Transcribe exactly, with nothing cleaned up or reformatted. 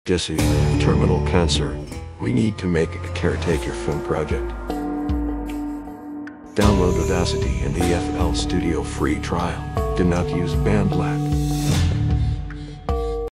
Jesse, terminal cancer. We need to make a caretaker film project. Download Audacity and the F L Studio free trial. Do not use BandLab.